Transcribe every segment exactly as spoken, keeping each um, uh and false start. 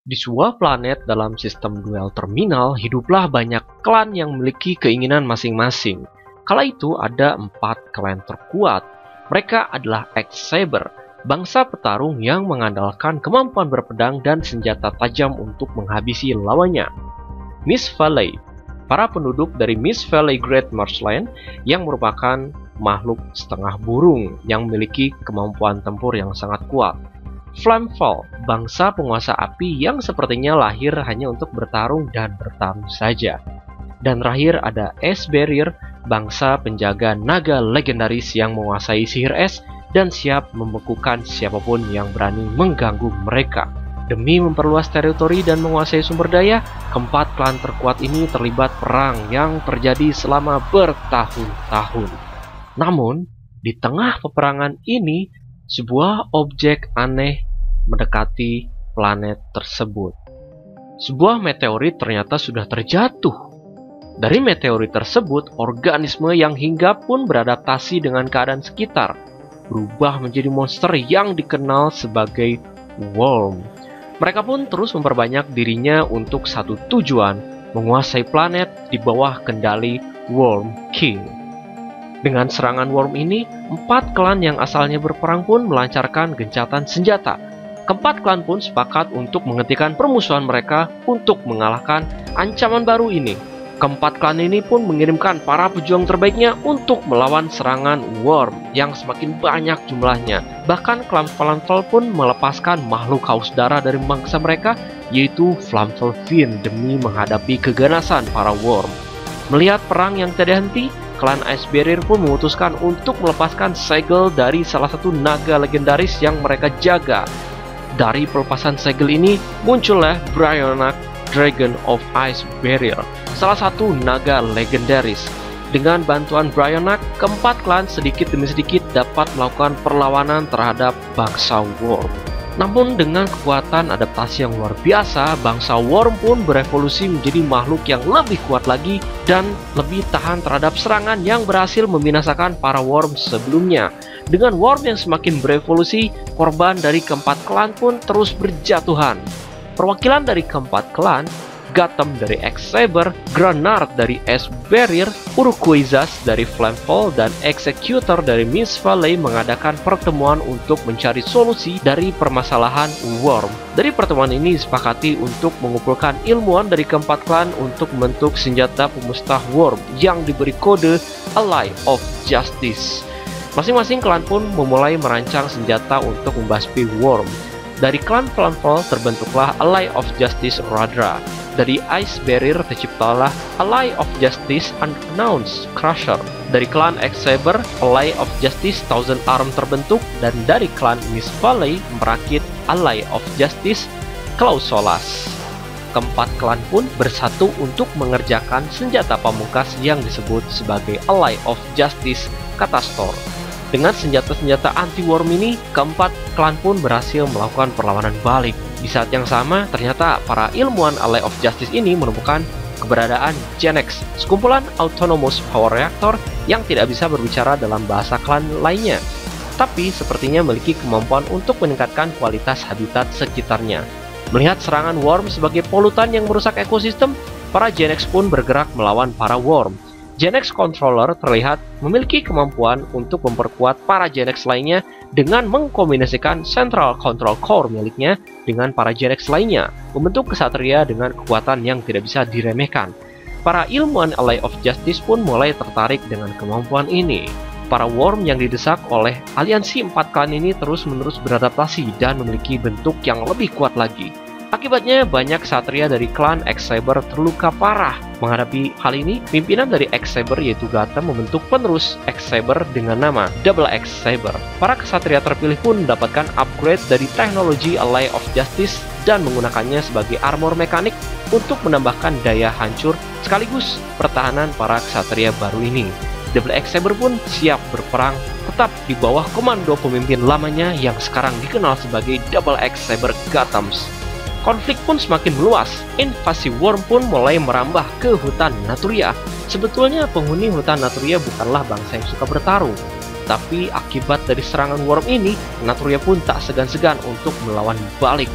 Di sebuah planet dalam sistem duel terminal, hiduplah banyak klan yang memiliki keinginan masing-masing. Kala itu ada empat klan terkuat. Mereka adalah X-Saber, bangsa petarung yang mengandalkan kemampuan berpedang dan senjata tajam untuk menghabisi lawannya. Mist Valley, para penduduk dari Mist Valley Great Marshland yang merupakan makhluk setengah burung yang memiliki kemampuan tempur yang sangat kuat. Flamefall, bangsa penguasa api yang sepertinya lahir hanya untuk bertarung dan bertarung saja. Dan terakhir ada Ice Barrier, bangsa penjaga naga legendaris yang menguasai sihir es dan siap membekukan siapapun yang berani mengganggu mereka. Demi memperluas teritori dan menguasai sumber daya, keempat klan terkuat ini terlibat perang yang terjadi selama bertahun-tahun. Namun, di tengah peperangan ini, sebuah objek aneh mendekati planet tersebut. Sebuah meteorit ternyata sudah terjatuh. Dari meteorit tersebut, organisme yang hinggap pun beradaptasi dengan keadaan sekitar, berubah menjadi monster yang dikenal sebagai Worm. Mereka pun terus memperbanyak dirinya untuk satu tujuan, menguasai planet di bawah kendali Worm King. Dengan serangan Worm ini, empat klan yang asalnya berperang pun melancarkan gencatan senjata. Keempat klan pun sepakat untuk menghentikan permusuhan mereka untuk mengalahkan ancaman baru ini. Keempat klan ini pun mengirimkan para pejuang terbaiknya untuk melawan serangan Worm yang semakin banyak jumlahnya. Bahkan klan Flamefall pun melepaskan makhluk haus darah dari bangsa mereka, yaitu Flamefall Fiend, demi menghadapi keganasan para Worm. Melihat perang yang tidak henti, klan Ice Barrier pun memutuskan untuk melepaskan segel dari salah satu naga legendaris yang mereka jaga. Dari pelepasan segel ini, muncullah Brionac, Dragon of Ice Barrier, salah satu naga legendaris. Dengan bantuan Brionac, keempat klan sedikit demi sedikit dapat melakukan perlawanan terhadap bangsa Worm. Namun dengan kekuatan adaptasi yang luar biasa, bangsa Worm pun berevolusi menjadi makhluk yang lebih kuat lagi dan lebih tahan terhadap serangan yang berhasil membinasakan para Worm sebelumnya. Dengan Worm yang semakin berevolusi, korban dari keempat klan pun terus berjatuhan. Perwakilan dari keempat klan, Gotham dari X-Saber, Granard dari Ice Barrier, Urquizas dari Flamefall, dan Executor dari Mist Valley mengadakan pertemuan untuk mencari solusi dari permasalahan Worm. Dari pertemuan ini disepakati untuk mengumpulkan ilmuwan dari keempat klan untuk membentuk senjata pemusnah Worm yang diberi kode Ally of Justice. Masing-masing klan pun memulai merancang senjata untuk membasmi Worm. Dari klan Flamefall terbentuklah Ally of Justice Radra. Dari Ice Barrier terciptalah Ally of Justice Unannounced Crusher. Dari klan X-Saber, Ally of Justice Thousand Arm terbentuk. Dan dari klan Mist Valley merakit Ally of Justice Clausolas. Keempat klan pun bersatu untuk mengerjakan senjata pamungkas yang disebut sebagai Ally of Justice Catastor. Dengan senjata-senjata anti-Worm ini, keempat klan pun berhasil melakukan perlawanan balik. Di saat yang sama, ternyata para ilmuwan Ally of Justice ini menemukan keberadaan Genex, sekumpulan Autonomous Power Reactor yang tidak bisa berbicara dalam bahasa klan lainnya, tapi sepertinya memiliki kemampuan untuk meningkatkan kualitas habitat sekitarnya. Melihat serangan Worm sebagai polutan yang merusak ekosistem, para Genex pun bergerak melawan para Worm. Genex Controller terlihat memiliki kemampuan untuk memperkuat para Genex lainnya dengan mengkombinasikan Central Control Core miliknya dengan para Genex lainnya, membentuk kesatria dengan kekuatan yang tidak bisa diremehkan. Para ilmuwan Ally of Justice pun mulai tertarik dengan kemampuan ini. Para Worm yang didesak oleh aliansi empat klan ini terus-menerus beradaptasi dan memiliki bentuk yang lebih kuat lagi. Akibatnya banyak ksatria dari klan X-Saber terluka parah. Menghadapi hal ini, pimpinan dari X-Saber yaitu Gotham membentuk penerus X-Saber dengan nama Double X-Saber. Para ksatria terpilih pun mendapatkan upgrade dari teknologi Ally of Justice dan menggunakannya sebagai armor mekanik untuk menambahkan daya hancur sekaligus pertahanan para ksatria baru ini. Double X-Saber pun siap berperang tetap di bawah komando pemimpin lamanya yang sekarang dikenal sebagai Double X-Saber Gotham's. Konflik pun semakin meluas. Invasi Worm pun mulai merambah ke hutan Naturia. Sebetulnya penghuni hutan Naturia bukanlah bangsa yang suka bertarung, tapi akibat dari serangan Worm ini, Naturia pun tak segan-segan untuk melawan balik.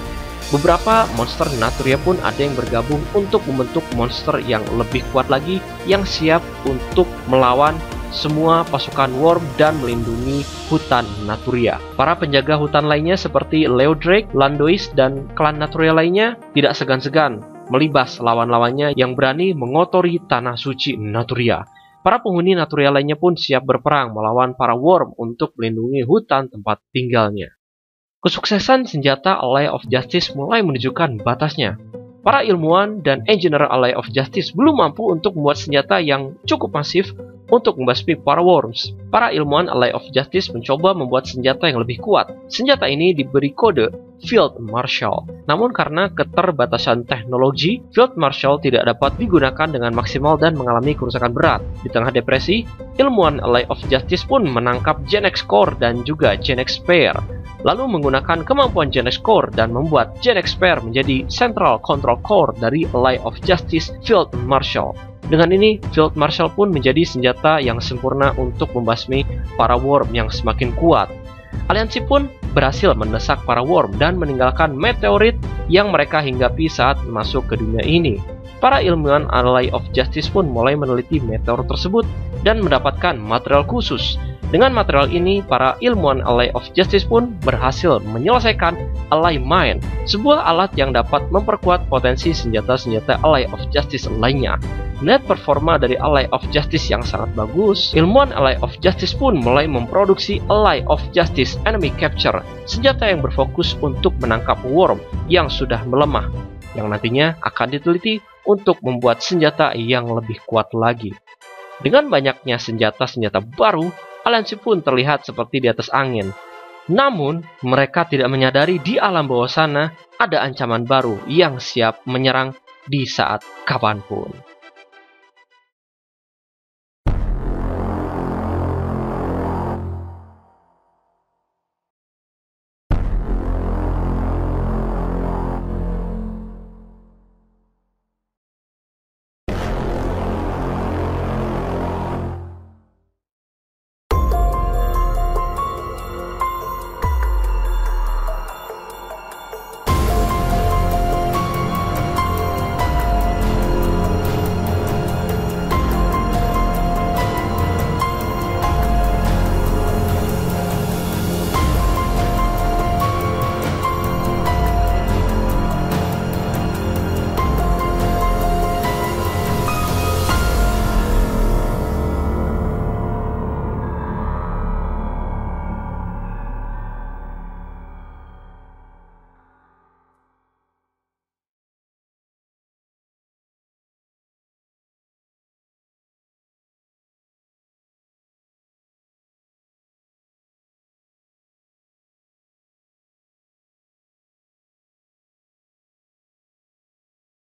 Beberapa monster Naturia pun ada yang bergabung untuk membentuk monster yang lebih kuat lagi yang siap untuk melawan semua pasukan Worm dan melindungi hutan Naturia. Para penjaga hutan lainnya seperti Leodrake, Landois, dan klan Naturia lainnya tidak segan-segan melibas lawan-lawannya yang berani mengotori tanah suci Naturia. Para penghuni Naturia lainnya pun siap berperang melawan para Worm untuk melindungi hutan tempat tinggalnya. Kesuksesan senjata Ally of Justice mulai menunjukkan batasnya. Para ilmuwan dan engineer Ally of Justice belum mampu untuk membuat senjata yang cukup masif untuk membasmi para Worms. Para ilmuwan Ally of Justice mencoba membuat senjata yang lebih kuat. Senjata ini diberi kode Field Marshal. Namun karena keterbatasan teknologi, Field Marshal tidak dapat digunakan dengan maksimal dan mengalami kerusakan berat. Di tengah depresi, ilmuwan Ally of Justice pun menangkap Genex Core dan juga Genex Spare, lalu menggunakan kemampuan Genex Core dan membuat Genex Spare menjadi Central Control Core dari Ally of Justice Field Marshal. Dengan ini, Field Marshal pun menjadi senjata yang sempurna untuk membasmi para Worm yang semakin kuat. Aliansi pun berhasil mendesak para Worm dan meninggalkan meteorit yang mereka hinggapi saat masuk ke dunia ini. Para ilmuwan Ally of Justice pun mulai meneliti meteor tersebut dan mendapatkan material khusus. Dengan material ini, para ilmuwan Ally of Justice pun berhasil menyelesaikan Ally Mine, sebuah alat yang dapat memperkuat potensi senjata-senjata Ally of Justice lainnya. Melihat performa dari Ally of Justice yang sangat bagus, ilmuwan Ally of Justice pun mulai memproduksi Ally of Justice Enemy Capture, senjata yang berfokus untuk menangkap Worm yang sudah melemah, yang nantinya akan diteliti untuk membuat senjata yang lebih kuat lagi. Dengan banyaknya senjata-senjata baru, aliansi pun terlihat seperti di atas angin. Namun, mereka tidak menyadari di alam bawah sana ada ancaman baru yang siap menyerang di saat kapanpun.